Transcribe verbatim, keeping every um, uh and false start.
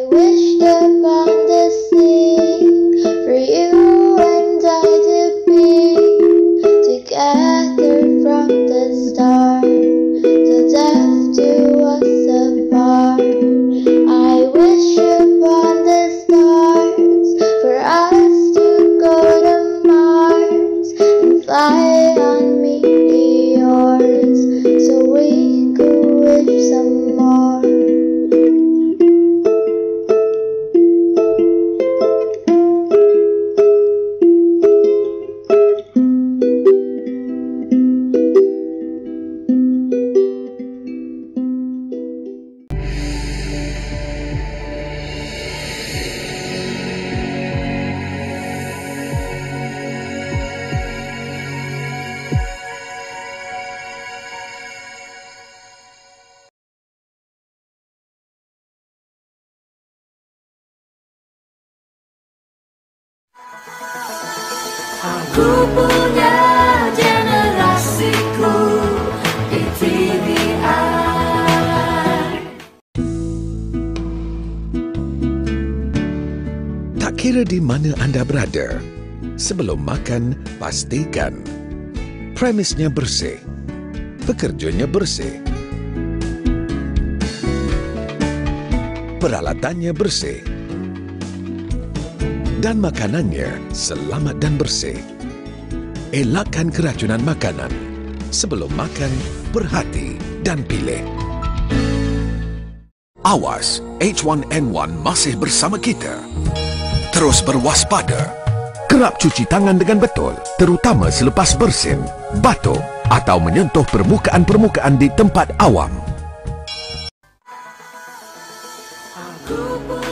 I wished upon the sea for you and I to be together from the start till death do us apart. I wish upon the stars for us to go to Mars and fly on meteors so we could wish some more. Aku punya generasiku di T V R. Tak kira di mana anda berada, sebelum makan, pastikan premisnya bersih, pekerjanya bersih, peralatannya bersih, dan makanannya selamat dan bersih. Elakkan keracunan makanan. Sebelum makan, berhati dan pilih. Awas, H one N one masih bersama kita. Terus berwaspada. Kerap cuci tangan dengan betul, terutama selepas bersin, batuk atau menyentuh permukaan-permukaan di tempat awam. Aku